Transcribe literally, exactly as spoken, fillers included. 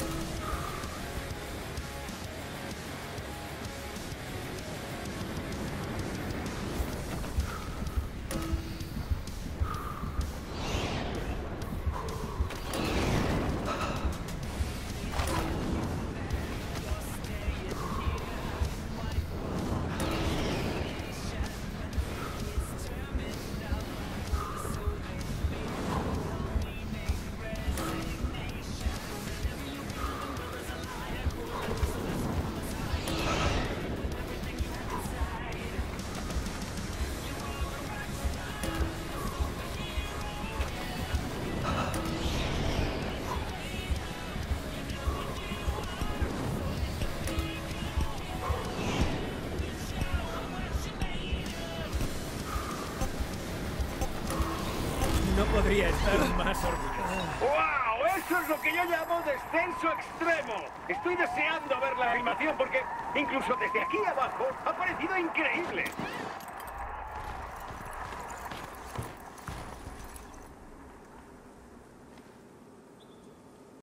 No podría estar más orgulloso. ¡Wow! Eso es lo que yo llamo descenso extremo. Estoy deseando ver la animación porque incluso desde aquí abajo ha parecido increíble.